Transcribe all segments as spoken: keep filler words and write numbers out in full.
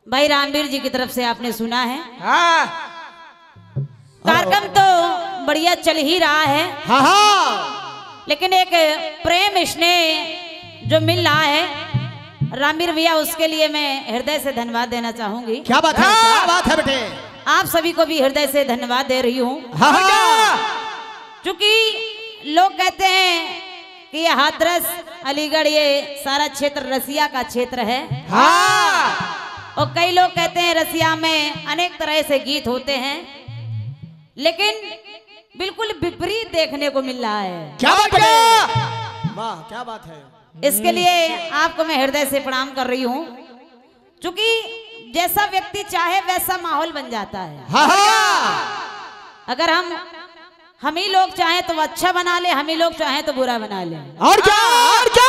भाई रामवीर जी की तरफ से आपने सुना है। हाँ। कार्यक्रम तो बढ़िया चल ही रहा है। हाँ हाँ। लेकिन एक प्रेम स्नेह जो मिल रहा है रामवीर भैया, उसके लिए मैं हृदय से धन्यवाद देना चाहूंगी। क्या बात है, क्या बात है बेटे। आप सभी को भी हृदय से धन्यवाद दे रही हूँ। हाँ हाँ। क्योंकि लोग कहते हैं कि ये हाथरस अलीगढ़ ये सारा क्षेत्र रसिया का क्षेत्र है। हाँ। और कई लोग कहते हैं रसिया में अनेक तरह से गीत होते हैं, लेकिन बिल्कुल विपरीत देखने को मिल रहा है। क्या बात है, वाह क्या बात है। इसके लिए आपको मैं हृदय से प्रणाम कर रही हूँ, क्योंकि जैसा व्यक्ति चाहे वैसा माहौल बन जाता है। हाँ हाँ। अगर हम हम ही लोग चाहें तो अच्छा बना ले, हम ही लोग चाहें तो बुरा बना ले। और क्या, और क्या।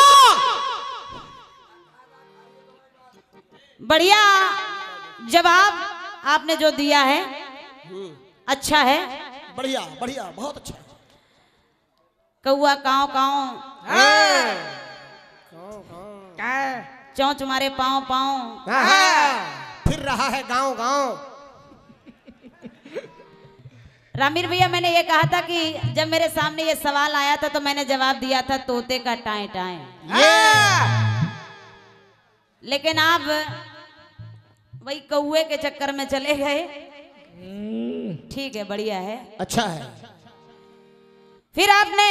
बढ़िया जवाब आपने जो दिया है अच्छा है। बढ़िया बढ़िया, बहुत अच्छा। कौआ काँव काँव, चौंच मारे पाँव पाँव, फिर रहा है गांव गांव। रामवीर भैया, मैंने ये कहा था कि जब मेरे सामने ये सवाल आया था तो मैंने जवाब दिया था तोते का टाएं टाएं। लेकिन आप वही कौए के चक्कर में चले गए। ठीक है, बढ़िया है, अच्छा है। फिर आपने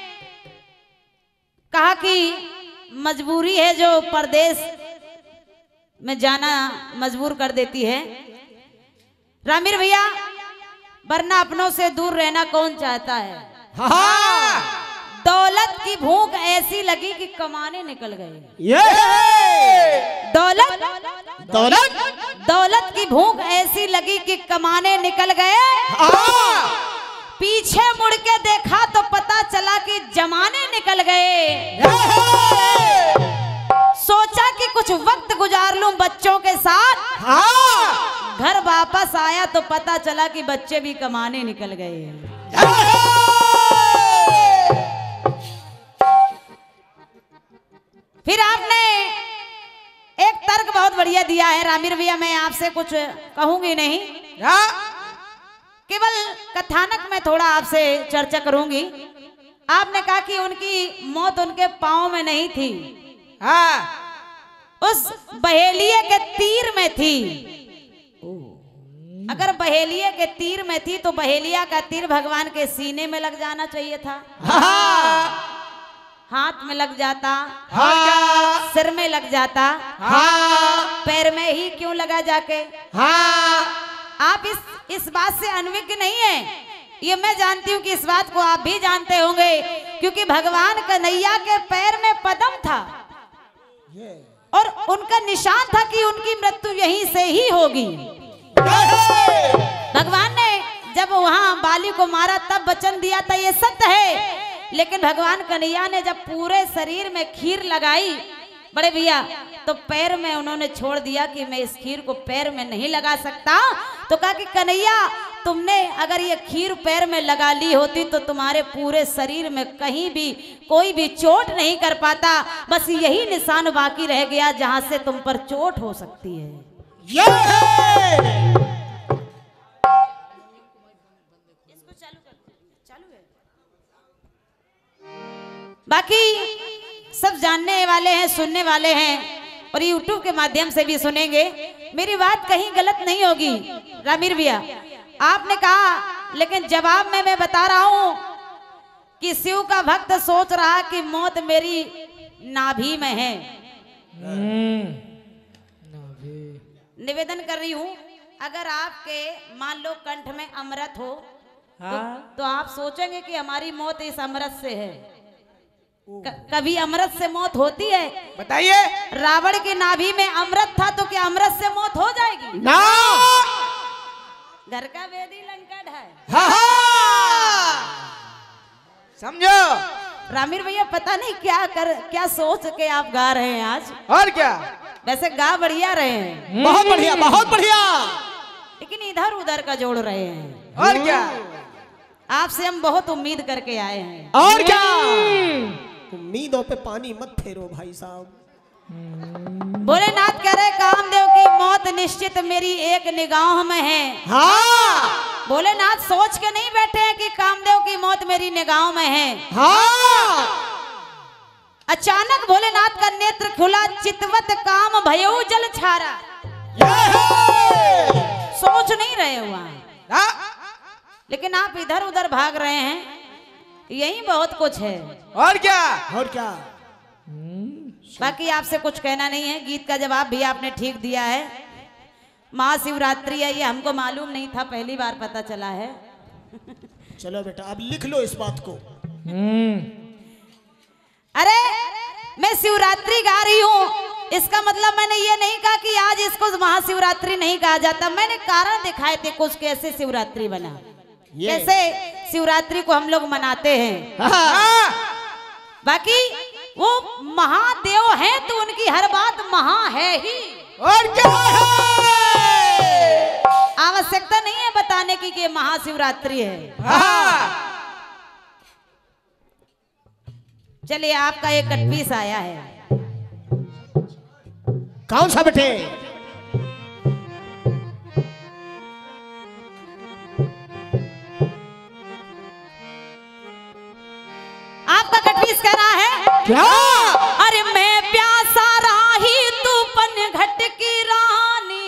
कहा कि मजबूरी है जो परदेश में जाना मजबूर कर देती है। रामवीर भैया, वरना अपनों से दूर रहना कौन चाहता है। हाँ। दौलत की भूख ऐसी लगी कि कमाने निकल गए। ये दौलत दौलत दौलत की भूख ऐसी लगी कि कमाने निकल गए। पीछे मुड़ के देखा तो पता चला कि जमाने निकल गए। सोचा कि कुछ वक्त गुजार लूं बच्चों के साथ। हाँ। घर वापस आया तो पता चला कि बच्चे भी कमाने निकल गए। फिर आपने एक तर्क बहुत बढ़िया दिया है रामवीर भैया, मैं आपसे कुछ कहूंगी नहीं, केवल कथानक में थोड़ा आपसे चर्चा करूंगी। आपने कहा कि उनकी मौत उनके पांव में नहीं थी, हाँ, उस बहेलिये के तीर में थी। अगर बहेलिये के तीर में थी तो बहेलिया का तीर भगवान के सीने में लग जाना चाहिए था। हाँ। हाथ में लग जाता, हाँ। सिर में लग जाता, हाँ। पैर में ही क्यों लगा जाके। हाँ। आप इस इस बात से अनभिज्ञ नहीं है, ये मैं जानती हूँ कि इस बात को आप भी जानते होंगे, क्योंकि भगवान कन्हैया के पैर में पद्म था और उनका निशान था कि उनकी मृत्यु यहीं से ही होगी। भगवान ने जब वहां बाली को मारा तब वचन दिया था, ये सत्य है। लेकिन भगवान कन्हैया ने जब पूरे शरीर में खीर लगाई बड़े भैया, तो पैर में उन्होंने छोड़ दिया कि मैं इस खीर को पैर में नहीं लगा सकता। तो कहा कि कन्हैया, तुमने अगर ये खीर पैर में लगा ली होती तो तुम्हारे पूरे शरीर में कहीं भी कोई भी चोट नहीं कर पाता, बस यही निशान बाकी रह गया जहां से तुम पर चोट हो सकती है। ये है। इसको चालू कर, चालू है। बाकी सब जानने वाले हैं, सुनने वाले हैं और यूट्यूब के माध्यम से भी सुनेंगे। मेरी बात कहीं गलत नहीं होगी रामवीर भैया, आपने कहा, लेकिन जवाब में मैं बता रहा हूं कि शिव का भक्त सोच रहा कि मौत मेरी नाभि में है। निवेदन कर रही हूं, अगर आपके मान लो कंठ में अमृत हो, हाँ? तो, तो आप सोचेंगे कि हमारी मौत इस अमृत से है। क, कभी अमृत से मौत होती है? बताइए। रावण की नाभि में अमृत था तो क्या अमृत से मौत हो जाएगी? ना। घर का वेदी लंका ढाए। हाँ हाँ। समझो रामवीर भैया, पता नहीं क्या कर क्या सोच के आप गा रहे हैं आज। और क्या, वैसे गा बढ़िया रहे हैं, बहुत बढ़िया बहुत बढ़िया, लेकिन इधर उधर का जोड़ रहे हैं। और क्या, आपसे हम बहुत उम्मीद करके आए हैं। और क्या, उम्मीदों पे पानी मत फेरो भाई साहब। भोलेनाथ कह रहे कामदेव की मौत निश्चित मेरी एक निगाह में है। हाँ भोलेनाथ सोच के नहीं बैठे हैं कि कामदेव की मौत मेरी निगाह में है। हाँ अचानक भोलेनाथ का नेत्र खुला, चितवत काम भयऊ जल छारा। सोच नहीं रहे हुआ, लेकिन आप इधर उधर भाग रहे हैं, यही बहुत कुछ है। और क्या और क्या। बाकी आपसे कुछ कहना नहीं है, गीत का जवाब भी आपने ठीक दिया है। महाशिवरात्रि है, ये हमको मालूम नहीं था, पहली बार पता चला है। चलो बेटा अब लिख लो इस बात को। अरे मैं शिवरात्रि गा रही हूँ, इसका मतलब मैंने ये नहीं कहा कि आज इसको महाशिवरात्रि नहीं कहा जाता। मैंने कारण दिखाए थे कुछ कैसे शिवरात्रि बना, कैसे शिवरात्रि को हम लोग मनाते हैं। बाकी वो महादेव हैं तो उनकी हर बात महा है ही, और क्या है? आवश्यकता नहीं है बताने की कि महाशिवरात्रि है। चलिए आपका एक कट पीस आया है। कौन सा बेटे? आपका कट पीस कह रहा है क्या? अरे मैं प्यासा राही तू पन घट की रानी।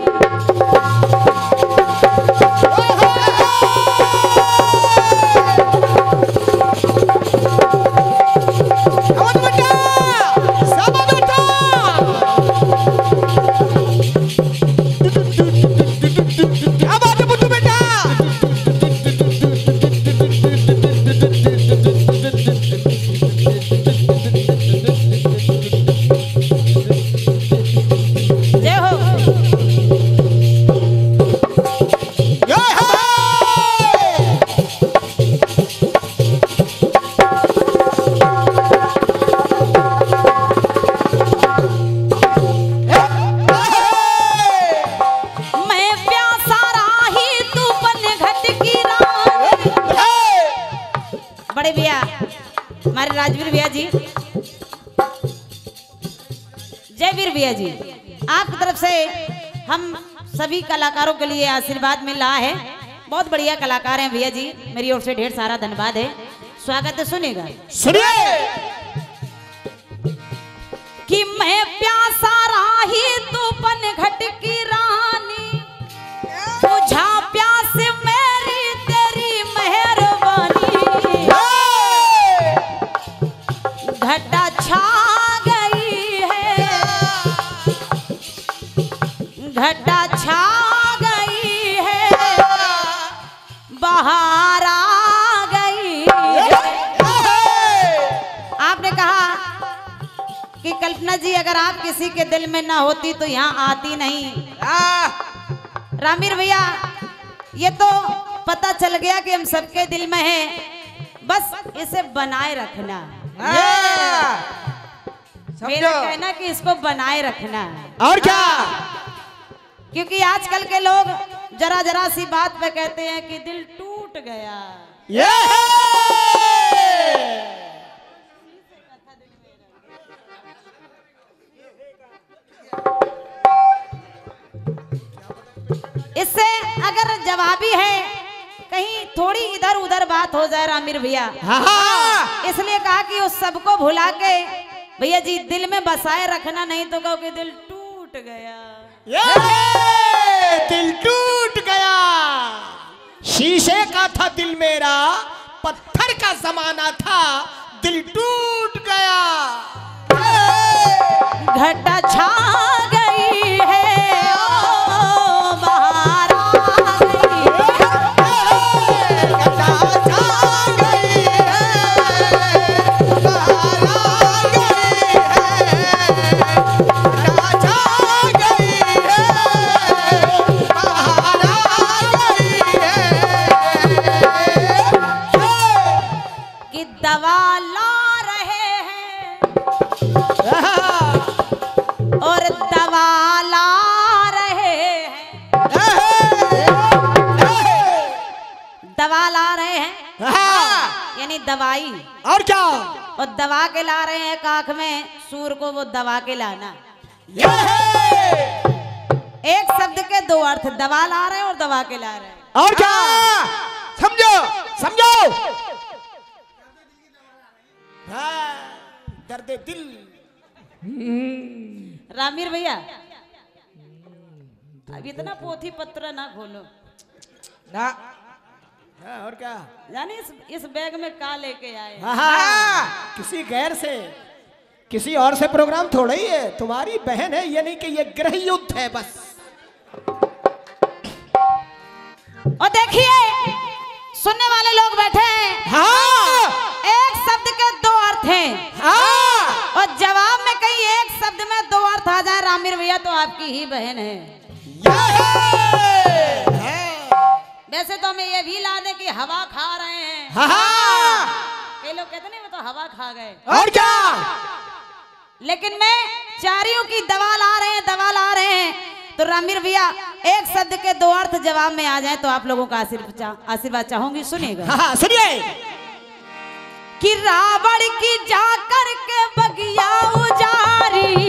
राजवीर भैया जी, जयवीर भैया जी, आपकी तरफ से हम सभी कलाकारों के लिए आशीर्वाद मिल रहा है। बहुत बढ़िया कलाकार हैं भैया जी, मेरी ओर से ढेर सारा धन्यवाद है। स्वागत है, सुनेगा सुनिए। कि मैं प्यासा राही तू पन घट की रानी, बुझा प्यास मेरी तेरी मेहरबानी। घटा छा गई है, घटा छा गई है, बाहर आ गई है। आपने कहा कि कल्पना जी अगर आप किसी के दिल में ना होती तो यहाँ आती नहीं। रामीर भैया, ये तो पता चल गया कि हम सबके दिल में हैं, बस इसे बनाए रखना। मेरा कहना कि इसको बनाए रखना और क्या, क्योंकि आजकल के लोग जरा जरा सी बात पे कहते हैं कि दिल टूट गया। ये इससे अगर जवाबी है, कहीं थोड़ी इधर उधर बात हो जाए रामीर भैया, इसलिए कहा कि उस सबको भुला के भैया जी दिल में बसाए रखना, नहीं तो कहो कि दिल टूट गया। ये दिल टूट गया, शीशे का था दिल मेरा, पत्थर का जमाना था, दिल टूट गया। घटा छा गई है, ओ बाहर आ गई है। घटा छा गई है, बाहर आ गई है। घटा छा गई है, बाहर आ गई है। कि दवा ला रहे हैं और दवा ला रहे हैं, दवा ला रहे हैं यानी दवाई, और क्या, और दवा के ला रहे हैं काख में सूर को, वो दवा के लाना। ये है। एक दो अर्थ, दवा ला रहे हैं और दवा के ला रहे हैं। और क्या? समझो समझो। हाँ, दर्द दिल। रामीर भैया अब इतना पोथी पत्र ना खोलो ना। हाँ, और क्या? जाने इस इस बैग में का लेके आए? हाँ, हाँ, किसी गैर से किसी और से प्रोग्राम थोड़ा ही है, तुम्हारी बहन है, ये नहीं कि ये गृह युद्ध है बस। और देखिए सुनने वाले लोग बैठे हैं। हाँ, एक शब्द के दो अर्थ हैं। हाँ, और जवाब में कहीं एक शब्द में दो अर्थ आ जाए रामीर भैया तो आपकी ही बहन है। वैसे तो हमें ये भी ला दे कि हवा खा रहे हैं। हाँ, कई लोग कहते नहीं वो तो हवा खा गए। और क्या? लेकिन मैं चारियों की दवा ला रहे हैं, दवा ला रहे हैं। तो रामीर भैया एक शब्द के दो अर्थ जवाब में आ जाए तो आप लोगों का आशीर्वाद आशीर्वाद चाहूंगी, सुनिएगा। हाँ, सुनिए। कि रावण की जाकर के बगिया उजारी,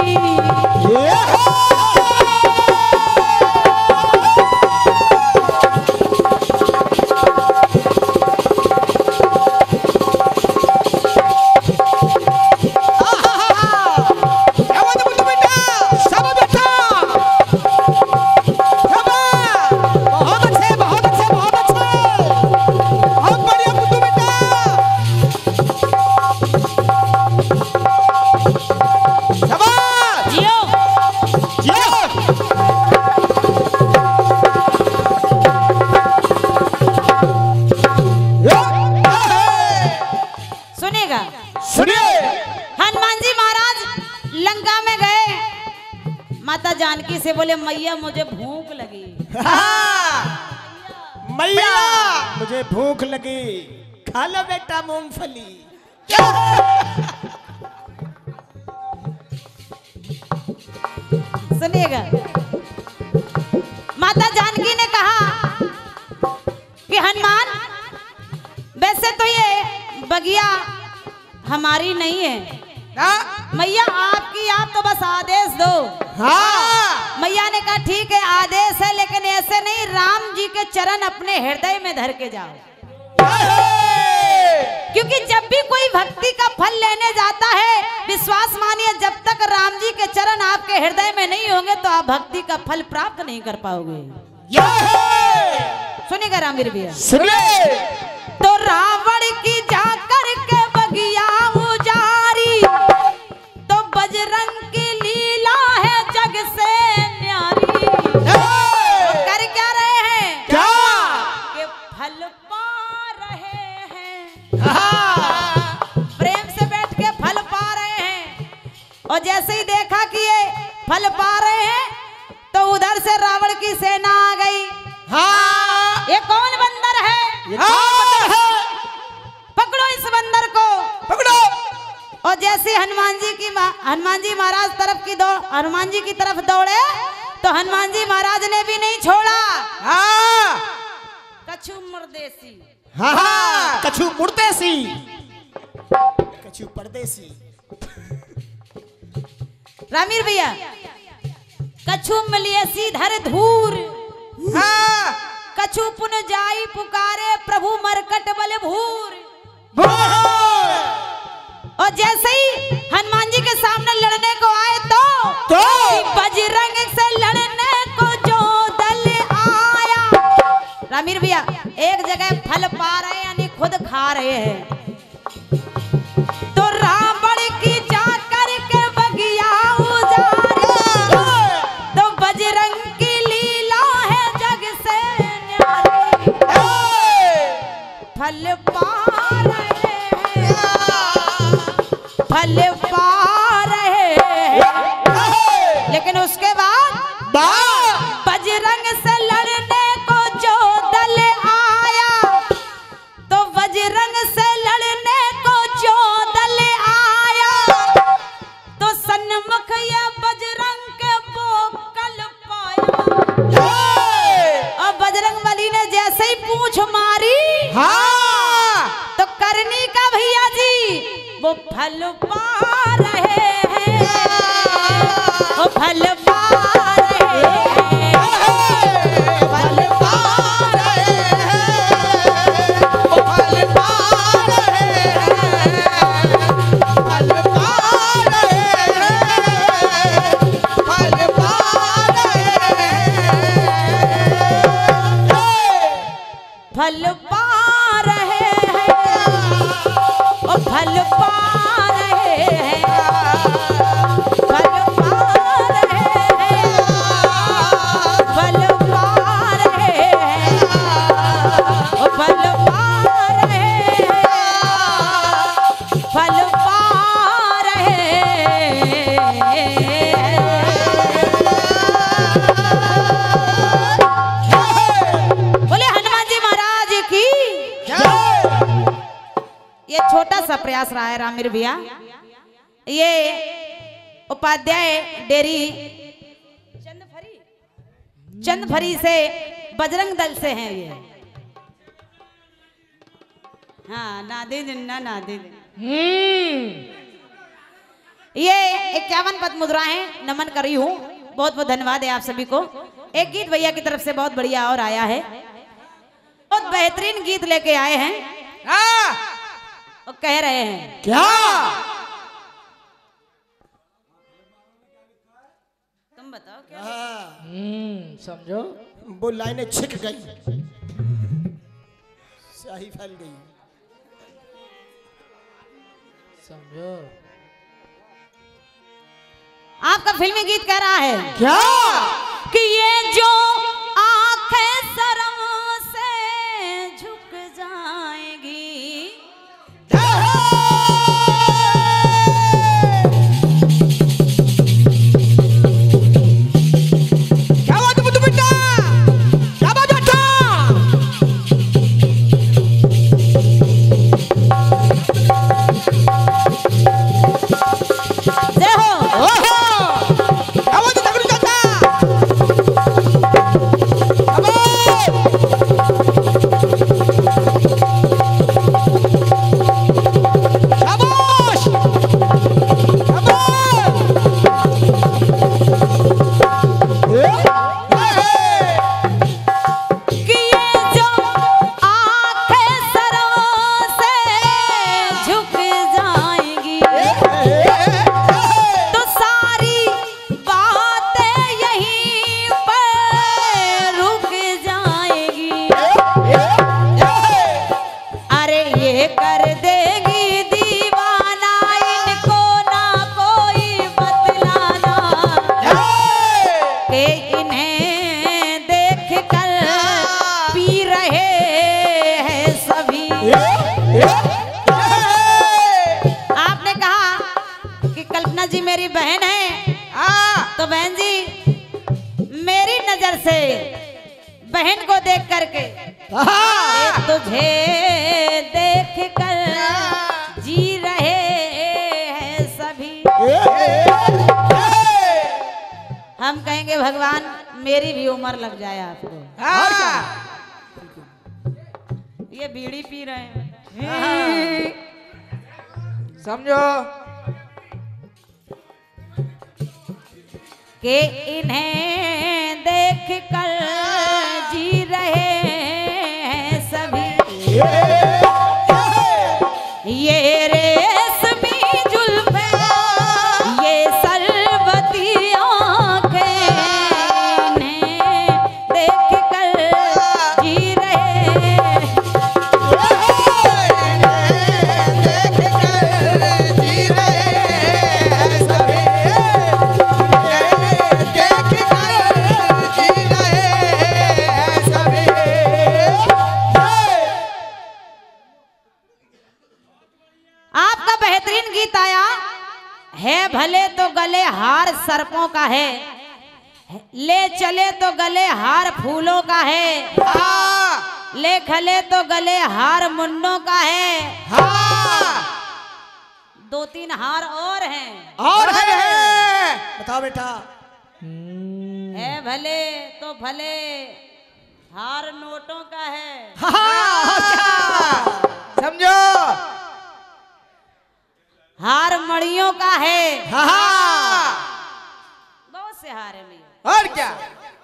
जानकी से बोले मैया मुझे भूख लगी। मैया मुझे भूख लगी, खा लो बेटा मूंगफली। सुनिएगा, माता जानकी ने कहा कि हनुमान वैसे तो ये बगिया हमारी नहीं है मैया, आपकी, आप तो बस आदेश दो। हाँ। मैया ने कहा ठीक है आदेश है, लेकिन ऐसे नहीं, राम जी के चरण अपने हृदय में धर के जाओ। क्योंकि जब भी कोई भक्ति का फल लेने जाता है, विश्वास मानिए जब तक राम जी के चरण आपके हृदय में नहीं होंगे तो आप भक्ति का फल प्राप्त नहीं कर पाओगे। सुनिएगा रामवीर भैया, सुनिए। तो रावण की जाकर के बगिया उजारी, तो बजरंग की लीला है जग से न्यारी। तो कर क्या रहे हैं? क्या? कि फल पा रहे हैं, प्रेम से बैठ के फल पा रहे हैं। और जैसे ही देखा कि ये फल पा रहे हैं तो उधर से रावण की सेना आ गई। हाँ। ये कौन बंदर है? ये कौन बंदर है? पकड़ो इस बंदर को, पकड़ो। और जैसे हनुमान जी की हनुमान जी महाराज तरफ की दो हनुमान जी की तरफ दौड़े तो हनुमान जी महाराज ने भी नहीं छोड़ा। हाँ। कछु मुर्देसी, हाँ, हाँ। कछु मुर्देसी, कछु परदेसी। रामीर भैया, कछु मलियसी धर धूर, हाँ। कछु पुन जाई पुकारे प्रभु मरकट बल भूर। और जैसे ही हनुमान जी के सामने लड़ने को आए तो, तो? बजरंग से लड़ने को जो दल आया। रामीर भैया एक जगह फल पा रहे हैं यानी खुद खा रहे हैं। तो रावण की जाकर के बगिया उजारी, तो बजरंग की लीला है जग से न्यारी। फल पा रहे हैं, फल पा रहे हैं, लेकिन उसके बाद बजरंग से लड़ने को जो दल आया, तो बजरंग से लड़ने को जो दल आया, तो सन्मुख ये बजरंग के बोकल पाया। और बजरंग बली ने जैसे ही पूंछ मारी, हाँ। तो करनी का भैया जी वो फल पा रहे हैं, वो फल पा रहे हैं। फल पा रहे हैं, ओ फल पा रहे हैं, फल पा रहे हैं, फल पा रहे हैं, ओ फल पा रहे हैं, फल पा रहे हैं। बोले हनुमान जी महाराज की। ये छोटा सा प्रयास रहा है रामीर भैया। ये उपाध्याय डेरी चंदफरी चंदफरी से बजरंग दल से हैं ये। हाँ नादे जिन्ना नादे ये इक्यावन पद मुद्राएं नमन करी हूँ। बहुत बहुत धन्यवाद है आप सभी को। एक गीत भैया की तरफ से बहुत बढ़िया और आया है, बहुत बेहतरीन गीत लेके आए हैं और कह रहे हैं क्या तुम बताओ क्या। हम्म समझो वो लाइनें छिक गई, स्याही फैल गई, समझो। आपका फिल्मी गीत कह रहा है क्या कि ये जो आंखें शर्म से झुक जाएंगी, क्या बात है बुद्धू बेटा, क्या बात बेटा। जय हो। ओहो क्या बात है तगड़ू चाचा, शाबाश कि ये जो आंखें शर्म से झुक जाएंगी तो सारी बातें यहीं पर रुक जाएंगी। अरे ये कर देगी दीवाना, इनको ना कोई बतलाना कि इन्हें देख कर पी रहे हैं सभी। आपने कहा कि कल्पना जी मेरी बहन है, तो बहन जी मेरी नजर से बहन को देख करके ये तुझे देख कर जी रहे हैं सभी। हम कहेंगे भगवान मेरी भी उम्र लग जाए आपको। ये बीड़ी पी रहे हैं समझो। कि इन्हें देख कर जी रहे हैं सभी। ये रेशमी जुल्फें, ये सरबती आंखें, इन्हें देख कर जी रहे हैं। आपका बेहतरीन गीत आया है, भले तो गले हार सर्पों का है, ले चले तो गले हार फूलों का है, ले खले तो गले हार मुंडों का है। दो तीन हार और हैं। और है, है। बताओ बेटा। है भले तो भले हार नोटों का है, समझो। हार मड़ियों का है, बहुत से हार है भैया। और क्या।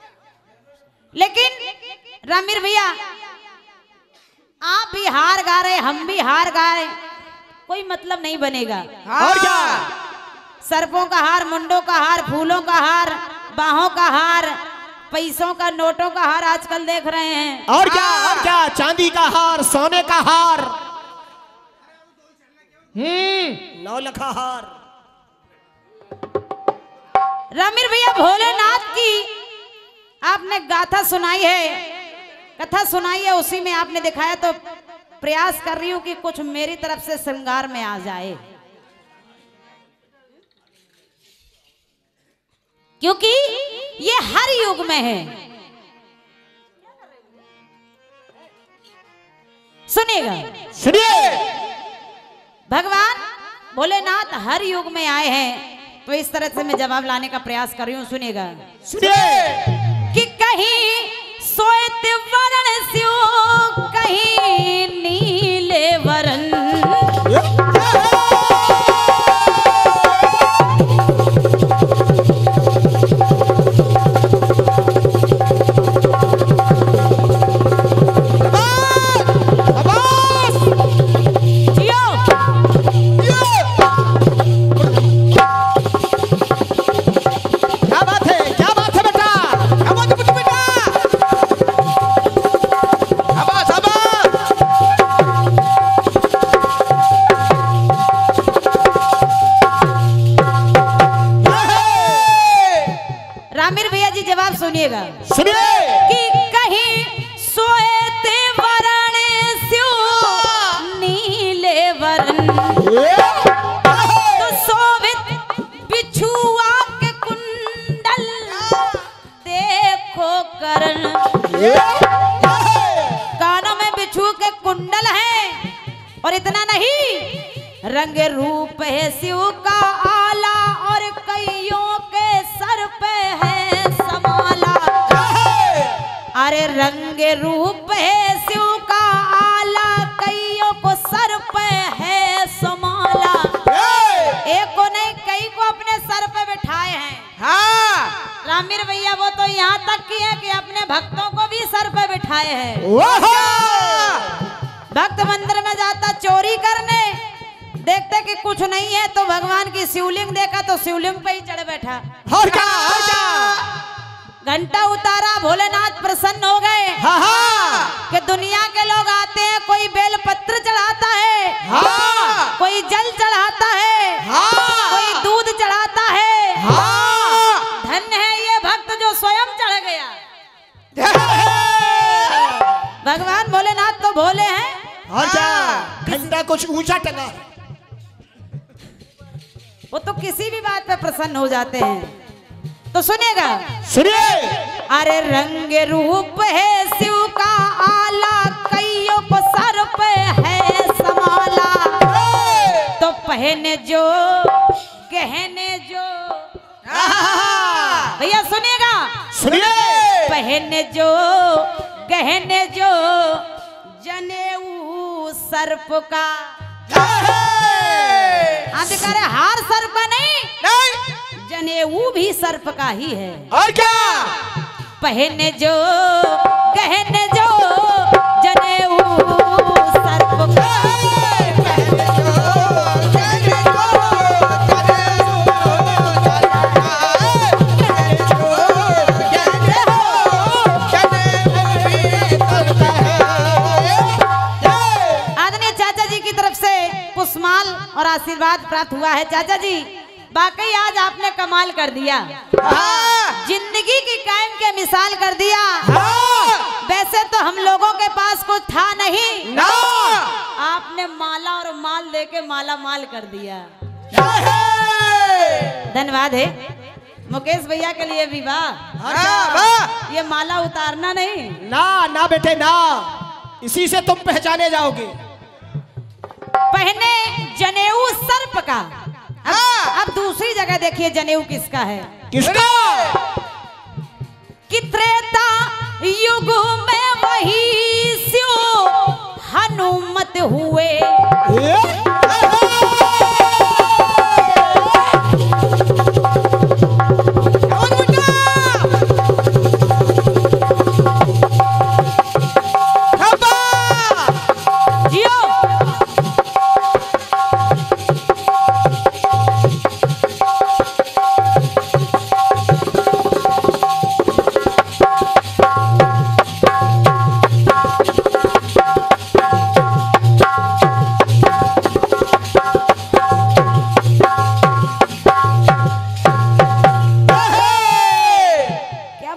लेकिन रामीर भैया आप भी हार गा रहे, हम भी हार गा रहे, कोई मतलब नहीं बनेगा। और क्या। सर्पों का हार, मुंडों का हार, फूलों का हार, बाहों का हार, पैसों का, नोटों का हार आजकल देख रहे हैं। और क्या और क्या, चांदी का हार, सोने का हार, हम्म नौ लखा हार। रामीर भैया भोलेनाथ की आपने गाथा सुनाई है, कथा सुनाई है, उसी में आपने दिखाया, तो प्रयास कर रही हूं कि कुछ मेरी तरफ से श्रृंगार में आ जाए, क्योंकि ये हर युग में है। सुनिएगा, सुनिए, भगवान भोलेनाथ हर युग में आए हैं, तो इस तरह से मैं जवाब लाने का प्रयास कर रही हूं। सुनिएगा, सुनिए कि कहीं श्वेत वरण स्यो, कहीं नीले वरण, सुनिएगा, सुनिए कि कहीं श्वेत वरण स्यो, नीले वरण, तो शोभित बिछुआ के कुंडल, देखो करण, कानों में बिछू के कुंडल है, और इतना नहीं, रंग रूप है शिव का आला, और कईयों के सर पे है समाला। अरे रंग रूप है शिव का आला, कईयों को सर पे है समाला। एक को नहीं, कई को अपने सर पे बिठाए हैं। हाँ। रामीर भैया वो तो यहाँ तक की है कि अपने भक्तों को भी सर पे बिठाए हैं। भक्त मंदिर में जाता चोरी करने, देखते कि कुछ नहीं है, तो भगवान की शिवलिंग देखा तो शिवलिंग पे ही चढ़ बैठा। और क्या, और क्या? घंटा उतारा, भोलेनाथ प्रसन्न हो गए। हाँ हाँ। कि दुनिया के लोग आते हैं, कोई बेल पत्र चढ़ाता है, हाँ। कोई जल चढ़ाता है, हाँ। कोई दूध चढ़ाता है, हाँ। धन्य है ये भक्त जो स्वयं चढ़ गया। भगवान भोलेनाथ तो भोले हैं। और क्या, घंटा कुछ ऊंचा टंगा है, वो तो किसी भी बात पे प्रसन्न हो जाते हैं। तो सुनिएगा, सुनिए, अरे रंग रूप है शिव का आला, कईयों को सर पे है समाला, तो पहने जो गहने जो, भैया सुनिएगा, सुनिए, पहने जो गहने जो, जनेऊ सर्प का, अधिकारी हार सर्प का नहीं, नहीं, जनेऊ भी सर्प का ही है। और क्या, पहने जो गहने जो, जनेऊ सर्प का, आदरणीय चाचा जी की तरफ से पुष्पमाल और आशीर्वाद प्राप्त हुआ है। चाचा जी बाकी आज आपने कमाल कर दिया, हाँ। जिंदगी की कायम के मिसाल कर दिया। हाँ। वैसे तो हम लोगों के पास कुछ था नहीं ना, आपने माला और माल देके माला माल कर दिया। धन्यवाद है मुकेश भैया के लिए भी। वाह, ये माला उतारना नहीं ना ना बेटे ना, इसी से तुम पहचाने जाओगे। पहने जनेऊ सर्प का। अब, हाँ। अब दूसरी जगह देखिए जनेऊ किसका है। किसका? कि त्रेता युग में वही स्यो हनुमत हुए,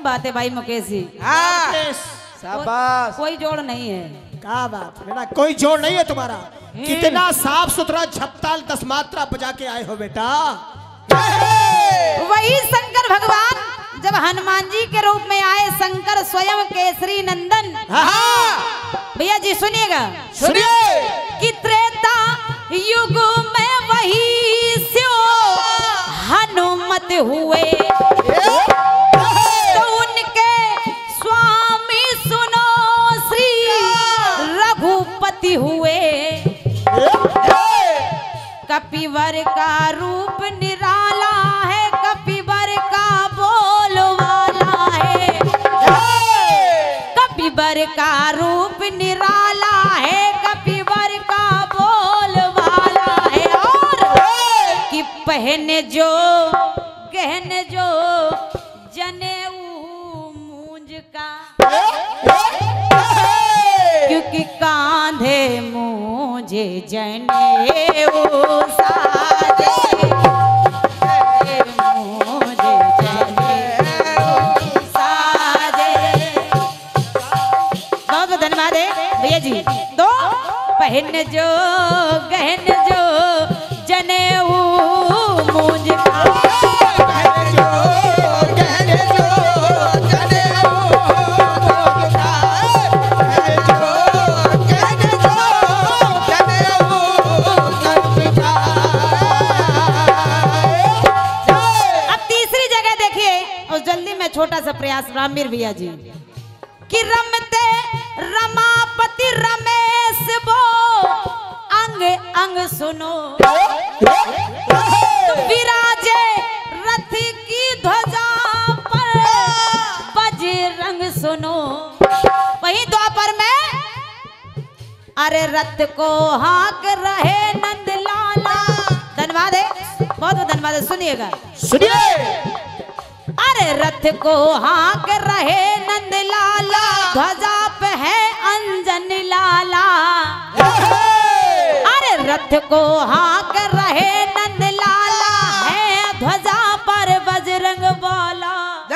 बात है भाई मुकेश जी, हाँ शाबाश। कोई जोड़ नहीं है। क्या बात है बेटा, कोई जोड़ नहीं है तुम्हारा। कितना साफ सुथरा झपताल दस मात्रा बजा के आए हो बेटा। वही शंकर भगवान जब हनुमान जी के रूप में आए, शंकर स्वयं केसरी नंदन। भैया जी सुनिएगा, सुनिए। कि त्रेता युग में वही स्यो हनुमत हुए, तो उनके स्वामी सुनो श्री रघुपति हुए। कपिवर का रूप निराला है, कपिवर का बोल वाला है। कपिवर का रूप निराला है, कपिवर का बोल वाला है। और कि पहने जो गहने जो जनेऊ मूंज का, क्योंकि कांधे मुझे जनेऊ साजे, मुझे जनेऊ साजे। बहुत बहुत धन्यवाद है भैया जी। तो पहन जो गहन जो जनेऊ मूंज का, छोटा सा प्रयास रामवीर भैया जी। कि रमते रमापति रमेश वो अंग अंग सुनो, विराजे रथ की ध्वजा पर बजरंग सुनो। वही द्वापर में अरे रथ को हाँक रहे नंद लाला। धन्यवाद है, बहुत बहुत धन्यवाद है। सुनिएगा, सुनिए। अरे रथ को हाँक रहे नंद लाला, ध्वजा पे है अंजन लाला। अरे रथ को हाँक रहे नंद लाला, है ध्वजा पर बजरंग वाला।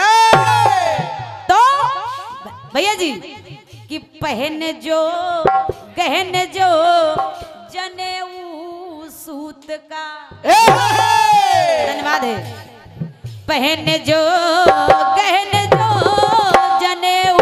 तो भैया जी कि पहन जो गहन जो जनेऊ सूत का। धन्यवाद है। पहन जो गहन जो जनेऊ,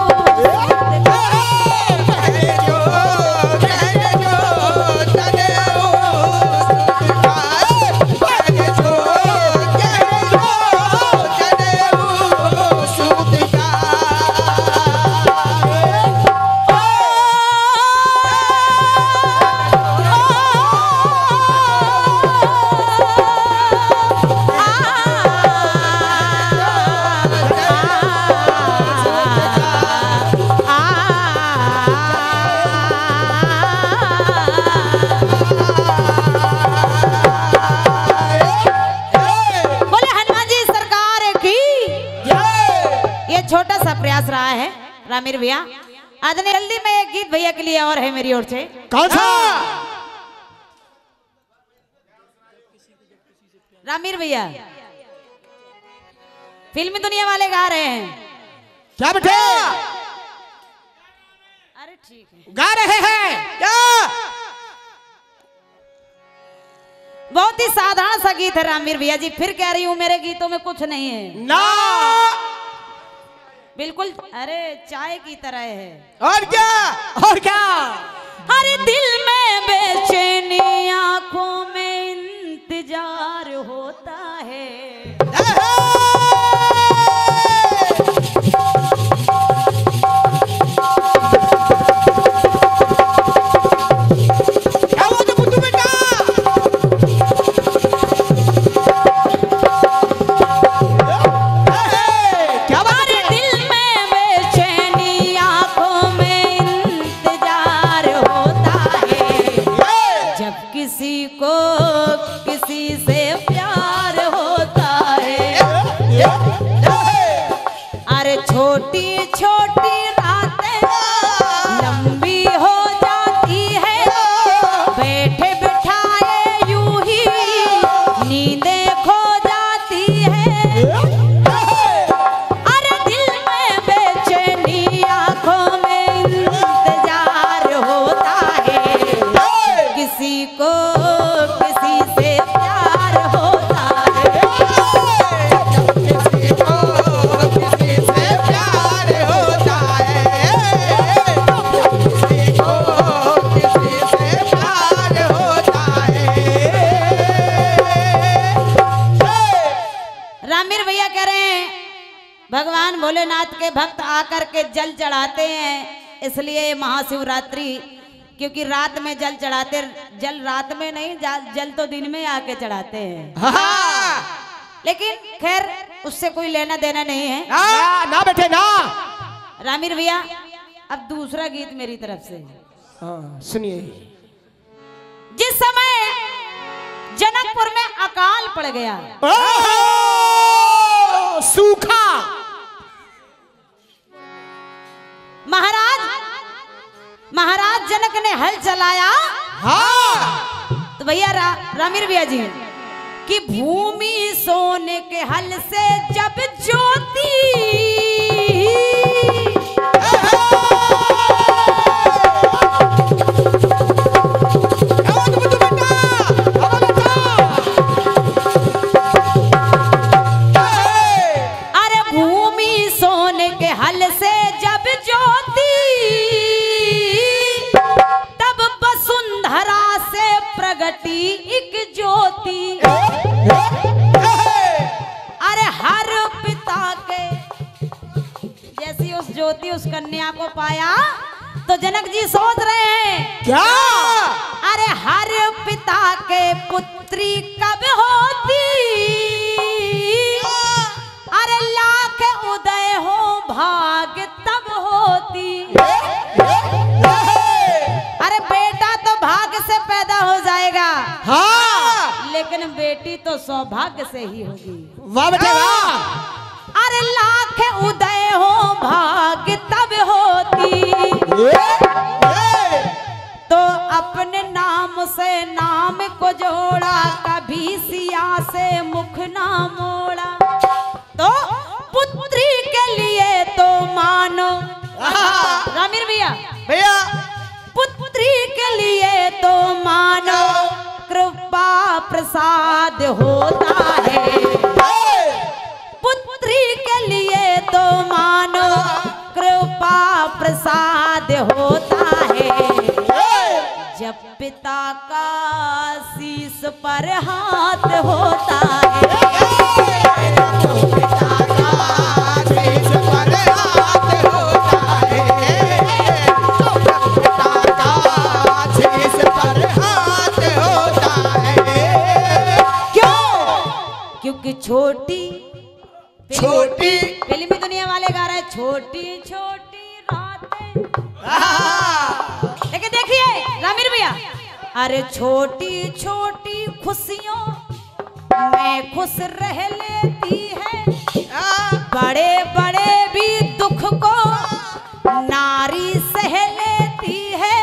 रहा है रामीर भैया। आदरणीय जल्दी में एक गीत भैया के लिए और है मेरी ओर से। कौन सा? रामीर भैया फिल्मी दुनिया वाले गा रहे हैं। क्या बेटे? अरे ठीक है, गा रहे हैं क्या? बहुत ही साधारण सा गीत है रामीर भैया जी। फिर कह रही हूँ मेरे गीतों में कुछ नहीं है ना, बिल्कुल अरे चाय की तरह है। और क्या और क्या? हर दिल में बेचैनी, आंखों में इंतजार होता है। छोटी छोटी रातें लंबी हो जाती है, बैठे बिठाए यूं ही नींदें खो जाती है। अरे भोलेनाथ के भक्त आकर के जल चढ़ाते हैं, इसलिए महाशिवरात्रि, क्योंकि रात में जल चढ़ाते, जल रात में नहीं, जल तो दिन में आके चढ़ाते हैं। हाँ। लेकिन खैर उससे कोई लेना देना नहीं है। ना, ना बेटे ना। रामीर भैया अब दूसरा गीत मेरी तरफ से। हाँ, सुनिए। जिस समय जनकपुर में अकाल पड़ गया, ओ, सूखा, महाराज महाराज जनक ने हल चलाया। हाँ। तो भैया रा, रामीर भैया जी कि भूमि सोने के हल से जब ज्योति, अरे भूमि सोने के हल से जब ज्योति, तब वसुंधरा से प्रगटी एक ज्योति। अरे हर पिता के, जैसी उस ज्योति उस कन्या को पाया तो जनक जी सोच रहे हैं क्या? अरे हर पिता के पुत्री कब होती, अरे लाख उदय हो भाग तब होती। अरे बेटा तो भाग्य से पैदा हो जाएगा, हाँ। लेकिन बेटी तो सौभाग्य से ही होगी। वाह बेटे वाह। अरे लाख उदय हो भाग्य तब होती, तो अपने नाम से नाम को जोड़ा, कभी सिया से मुख ना मोड़ा। तो पुत्री के लिए तो मानो, रामीर भैया भैया, पुत्री के लिए तो मानो कृपा प्रसाद होता है। पुत्री के लिए तो मानो कृपा प्रसाद होता है। जब पिता का शीश पर हाथ होता है, पिता का शीश पर हाथ होता है, पिता का शीश पर हाथ होता है। क्यों? क्योंकि छोटी छोटी फिल्मी दुनिया वाले गा रहे हैं छोटी छोटी रातें, लेकिन देखिए रामीर भैया, अरे छोटी छोटी खुशियों में खुश रह लेती है, बड़े बड़े भी दुख को नारी सह लेती है।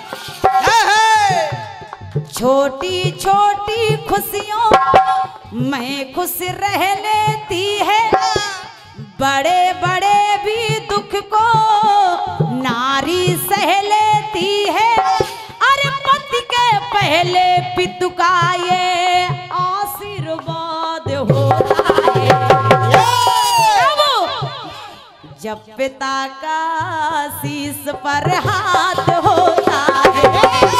छोटी छोटी खुशियों में खुश रह लेती है, बड़े बड़े भी दुख को नारी सह लेती है। अरे पति के पहले पितु का ये आशीर्वाद होता है। जब पिता का शीश पर हाथ होता है,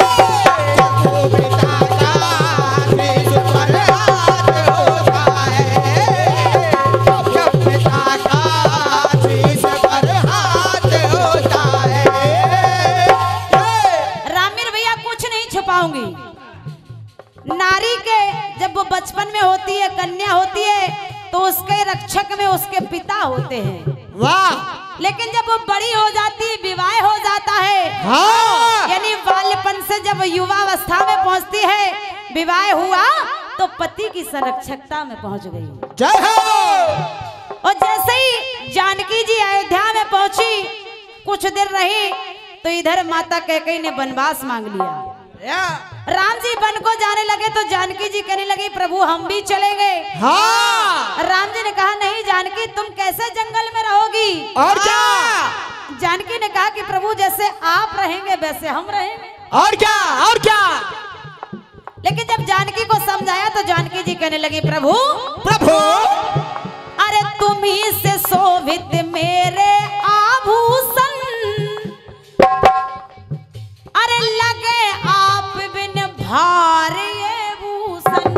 पिता का शीश पर हाथ होता है, जब पिता का शीश पर हाथ होता है। रामीर भैया कुछ नहीं छुपाऊंगी, नारी के जब वो बचपन में होती है, कन्या होती है, तो उसके रक्षक में उसके पिता होते हैं। वाह। लेकिन जब वो बड़ी हो जाती है, विवाह हो जाता है, हाँ। यानी बाल्यपन से जब युवावस्था में पहुंचती है, विवाह हुआ तो पति की संरक्षकता में पहुंच गई। जय हो। और जैसे ही जानकी जी अयोध्या में पहुंची, कुछ देर रही तो इधर माता कैकेयी ने वनवास मांग लिया। राम जी वन को जाने लगे तो जानकी जी कहने लगी प्रभु हम भी चले गए। हाँ। राम जी ने कहा नहीं जानकी तुम कैसे जंगल में रहोगी। और क्या? जानकी ने कहा कि प्रभु जैसे आप रहेंगे वैसे हम रहेंगे। और क्या? और क्या? लेकिन जब जानकी को समझाया तो जानकी जी कहने लगी प्रभु प्रभु अरे तुम ही से शोभित मेरे आभूषण, अरे लगे आप बिन भार ये भूषण।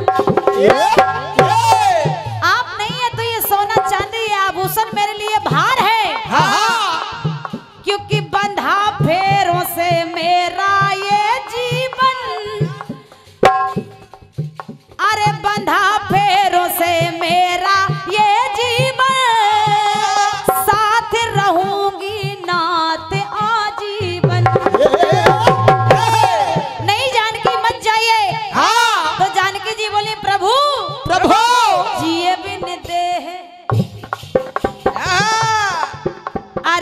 आप नहीं है तो ये सोना चांदी ये आभूषण मेरे लिए भार है।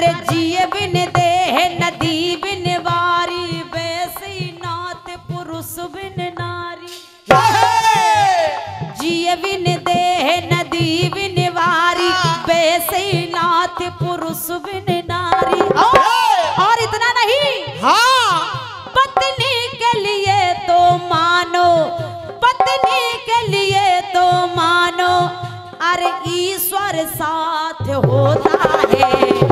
अरे जिए बिन देह नदी बिन वारी, वैसी नाथ पुरुष बिन नारी। जिए बिन देह नदी बिन वारी, वैसी नाथ पुरुष बिन नारी। और इतना नहीं, हाँ पत्नी के लिए तो मानो, पत्नी के लिए तो मानो, अरे ईश्वर साथ होता है।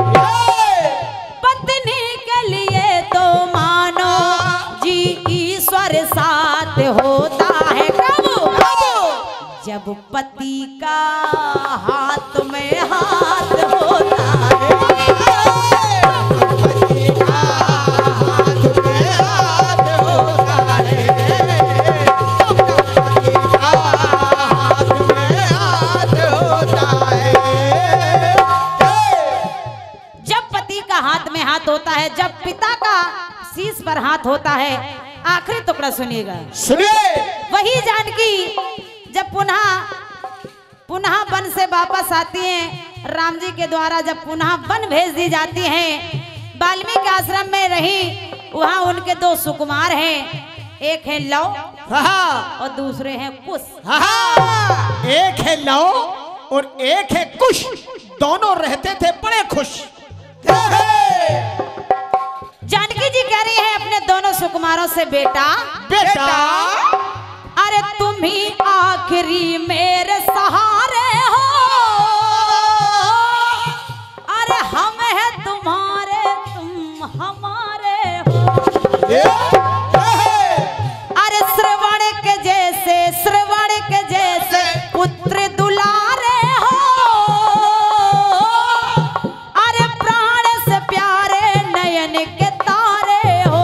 पत्नी के लिए तो मानो जी ईश्वर साथ होता है। कब? जब पति का हाथ में हाथ होता है। पति का हाथ में हाथ होता है, पति का हाथ में हाथ होता है। जब पति का हाथ में हाथ होता है, जब पिता का शीश पर हाथ होता है। आखिरी टुकड़ा सुनिएगा, सुनिए। वही जानकी जब पुनः पुनः वन से वापस आती हैं, राम जी के द्वारा जब पुनः वन भेज दी जाती हैं, वाल्मीकि आश्रम में रही। वहाँ उनके दो सुकुमार हैं, एक है लव हाँ और दूसरे हैं कुश। हाँ, एक है लव और एक है कुश। दोनों रहते थे बड़े खुश। जानकी जी कह रही है अपने दोनों सुकुमारों से, बेटा बेटा अरे तुम ही आखिरी मेरे सहारे हो, अरे हम हैं तुम्हारे तुम हमारे हो। अरे श्रवण के जैसे, श्रवण के जैसे पुत्र दुलारे हो, अरे प्राण से प्यारे नयन के तारे हो।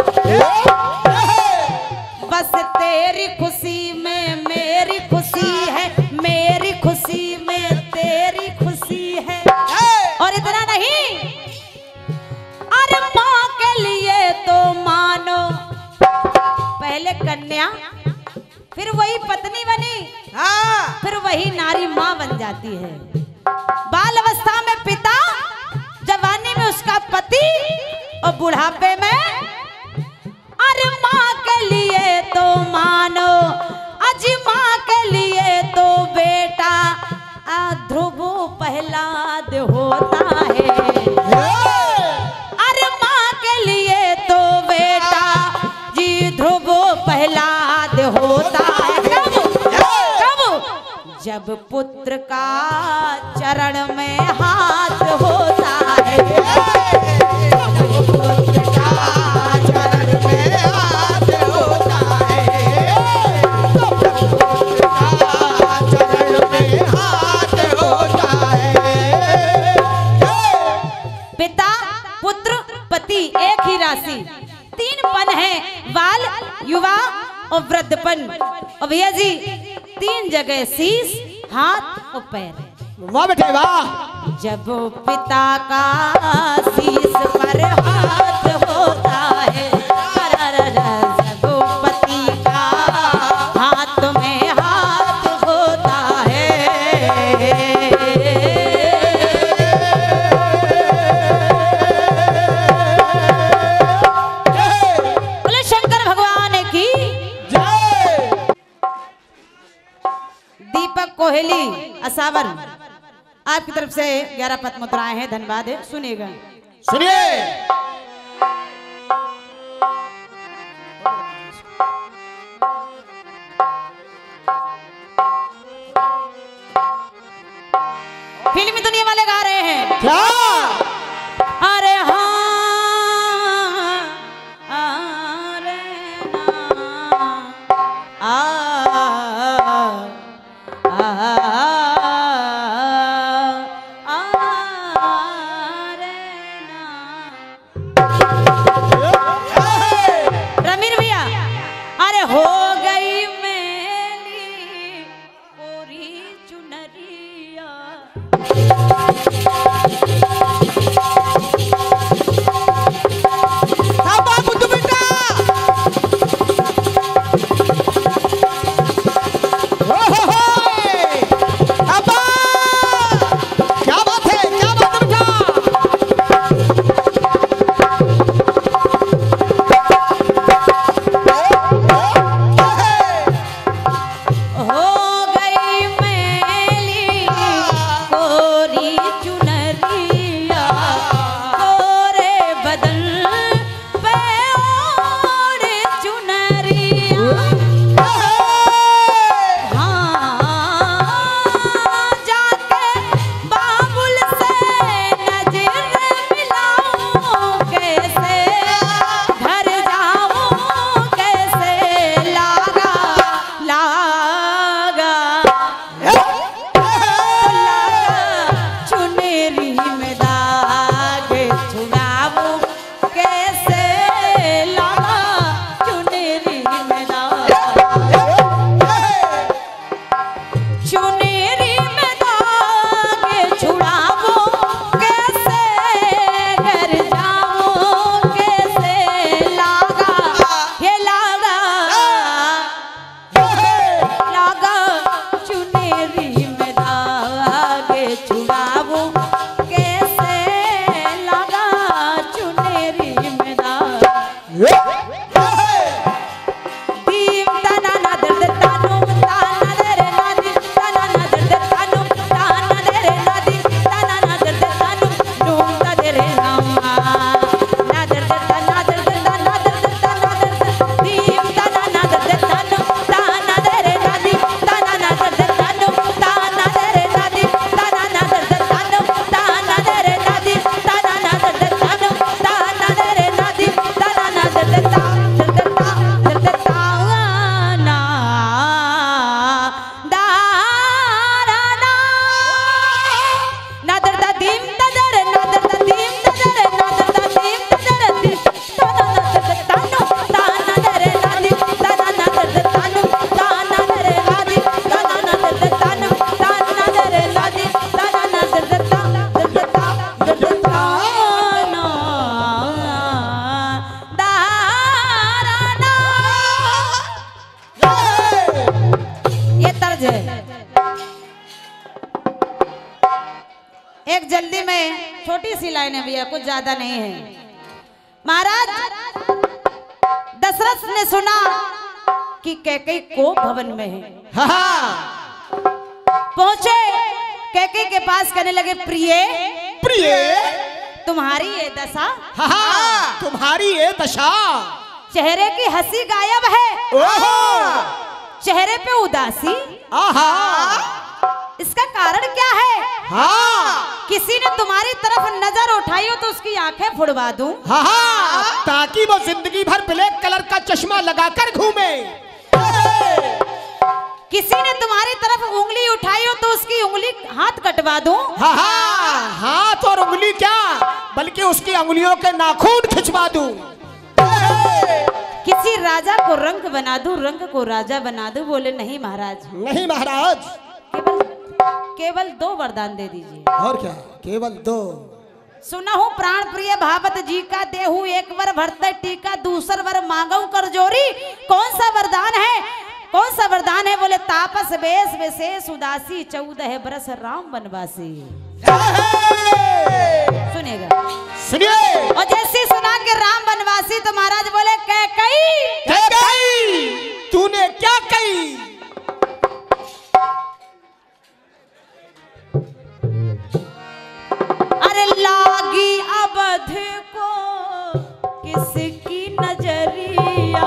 बस तेरी खुशी में मेरी खुशी है, मेरी खुशी में तेरी खुशी है। और इतना नहीं, अरे माँ के लिए तो मानो, पहले कन्या फिर वही पत्नी बनी, हाँ फिर वही नारी माँ बन जाती है। बाल अवस्था में पिता, जवानी में उसका पति और बुढ़ापे में अरे माँ के लिए तो मानो, अजी माँ के लिए तो बेटा ध्रुव प्रहलाद होता है। अरे माँ के लिए तो बेटा जी ध्रुव प्रहलाद होता है। कब? कब? जब पुत्र का चरण में हाथ होता है। पुत्र का चरण में हाथ होता है, पुत्र का चरण में हाथ होता है। पिता पुत्र पति एक ही राशि, तीन पन है, बाल युवा और वृद्धपन। और भैया जी तीन जगह शीश हाथ और पैर। वाह बेटे वाह। जब पिता का शीश पर हाथ होता है, जब पति का हाथ में हाथ होता है। बोले शंकर भगवान की जय। दीपक कोहली असावर आपकी तरफ से ग्यारह पद मुद्राएं हैं, धन्यवाद है। सुनिएगा, सुनिए। फिल्मी दुनिया वाले गा रहे हैं। क्या? अरे हाँ अरे ना आ आ रमीर भैया, अरे हो गई मेली पूरी चुनरिया। एक जल्दी में छोटी सी लाइनें भी है, कुछ ज्यादा नहीं है। महाराज दशरथ ने सुना कि कैकेयी को भवन में है, पहुंचे कैकेयी के पास, कहने लगे प्रिय प्रिय तुम्हारी ये दशा, हाँ तुम्हारी ये दशा, चेहरे की हंसी गायब है, ओहो चेहरे पे उदासी, आहा इसका कारण क्या है? हाँ किसी ने तुम्हारी तरफ नजर उठाई हो तो उसकी आंखें फुड़वा दूं, हाँ हाँ ताकि वो जिंदगी भर ब्लैक कलर का चश्मा लगाकर घूमे। किसी ने तुम्हारी तरफ उंगली उठाई हो तो उसकी उंगली हाथ कटवा दूं, हाँ हाँ हाथ और उंगली क्या बल्कि उसकी उंगलियों के नाखून खिंचवा दूं। किसी राजा को रंग बना दूं, रंग को राजा बना दूं। बोले नहीं महाराज, नहीं महाराज, केवल केवल दो वरदान दे दीजिए। और क्या, केवल दो। सुना हूँ प्राण प्रिय भावत जी का देहू, एक वर भरते टीका, दूसर वर मांगऊ कर जोरी। कौन सा वरदान है, कौन सा वरदान है? बोले तापस बेस विशेष उदासी, चौदह बरस राम वनवासी। सुनिएगा, सुनिए। और जैसे सुना के राम वनवासी तो महाराज बोले कैकेयी कैकेयी तूने क्या कही? अरे लागी अवध को किसकी नजरिया,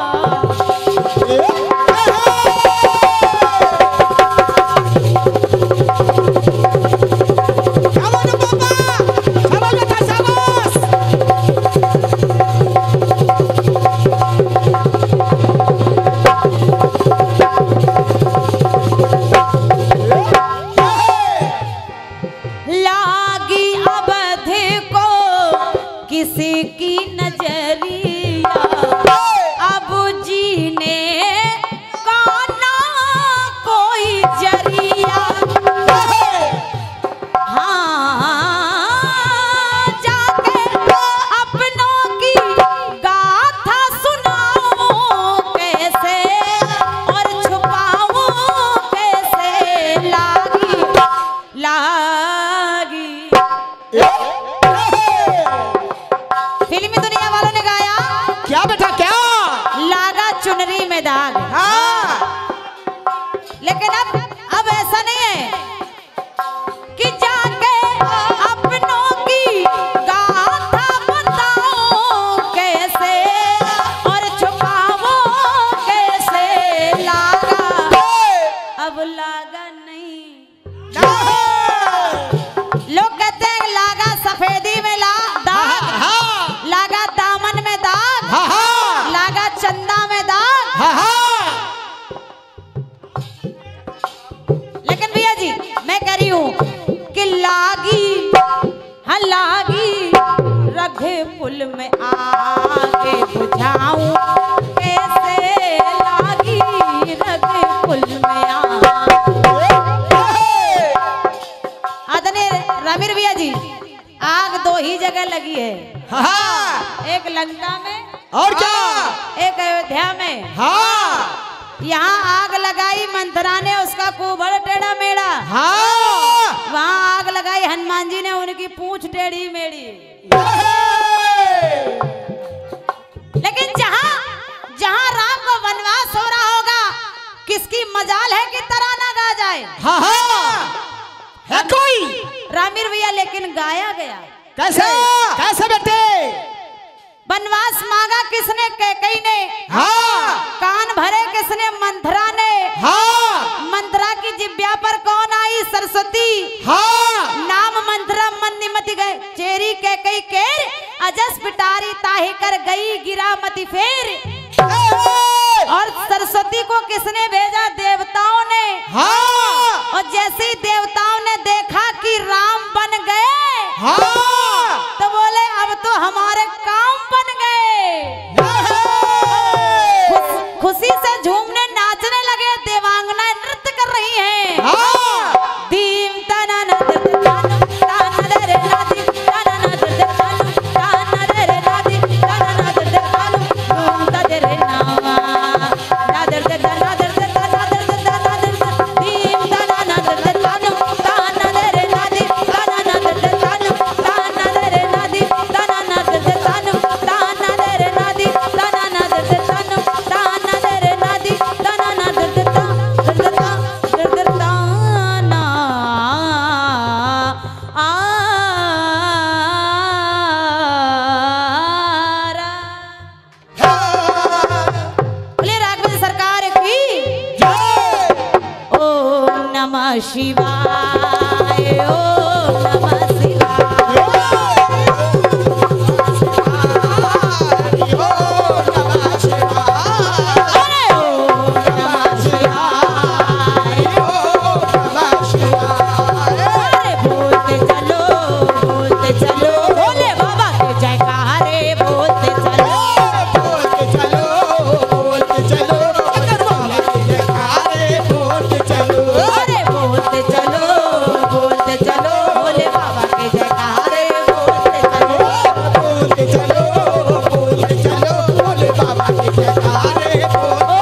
किसकी नजरिया, अब जीने का ना कोई जरिया। हाँ जाके अपनों की गाथा सुनाऊं कैसे, और छुपाऊं कैसे, लागी लागी। फिल्मी दुनिया वालों ने गाया क्या बेटा क्या? लागा चुनरी में दाग। हाँ लेकिन अब अब ऐसा नहीं है कि जाके अपनों की गाथा बताऊं कैसे, और छुपाऊं कैसे, लागा अब लागा नहीं। लोग कहते हैं लागा सफेदी में ला दाग, लागा दामन में दाग, हाँ हाँ लागा चंदा में दाग। हाँ हाँ लेकिन भैया जी मैं कह रही हूँ कि लागी हाँ लागी रघे पुल में आके बुझाऊं कैसे, लागी रघे पुल में आ। आदरणीय रामीर भैया जी, आग दो ही जगह लगी है, हाँ एक लंका में और क्या? एक अयोध्या में। हाँ यहाँ आग लगाई मंथरा ने, उसका कुबड़ टेढ़ा मेढ़ा। हाँ वहाँ आग लगाई हनुमान जी ने, उनकी पूंछ टेढ़ी मेढ़ी। लेकिन मजाल है कि तराना गा जाए। हाँ हाँ है कोई रामीर भैया लेकिन गाया गया कैसे कैसे बेटे? वनवास मांगा किसने? कैकई ने। हाँ कान भरे किसने? मंथरा ने। हाँ मंथरा की जिब्या पर कौन आई? सरस्वती। हाँ नाम मंथरा मन निमति गए चेरी कैकई केर अजस पिटारी ताही कर गई गिरा मति फेर। और सरस्वती को किसने भेजा? देवताओं ने। हाँ और जैसे ही देवताओं ने देखा कि राम बन गए हाँ तो बोले अब तो हमारे काम बन गए। खुश, खुशी से झूमने नाचने लगे। देवांगनाएं नृत्य कर रही हैं। हाँ दीम तना ना दे दे तानु, ताना दे रे ना दी, ताना ना दे दे तानु, ताना दे रे ना दी, ताना ना दे दे तानु, धूम ता दे रे नावा, ना दे दे ताना दे दे ताना दे दे ताना दे दे, दीम तना ना दे दे तानु, ताना दे रे ना दी, ताना ना दे दे तानु, ताना दे रे ना दी, ताना ना दे दे तानु, ताना दे रे ना दी, ताना ना दे दे तानु, ताना दे रे ना दी, ताना ना दे दे ता, दे दे ता, दे दे ताना आरा। बोले राघवेंद्र सरकार की ओम नमः शिवाय। ओम नमः शिवाय। अरे ओम नमः शिवाय। अरे बोलते चलो बोलते चलो भोले बाबा के जयकारे बोलते चलो। बोलते चलो बोलते चलो अगर बाबा की जयकारे बोलते चलो। अरे बोलते चलो बोलते चलो भोले बाबा के जयकारे बोलते चलो। बोलते चलो बोलते चलो भोले बाबा की जयकारे बोलते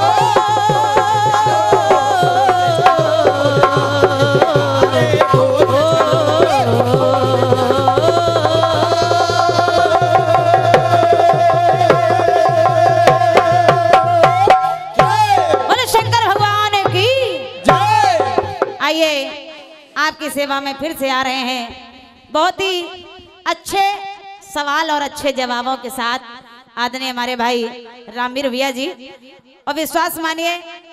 बोले शंकर भगवान की। जय। आइए आपकी सेवा में फिर से आ रहे हैं बहुत ही अच्छे सवाल और अच्छे जवाबों के साथ आदरणीय हमारे भाई रामवीर भैया जी। और विश्वास मानिए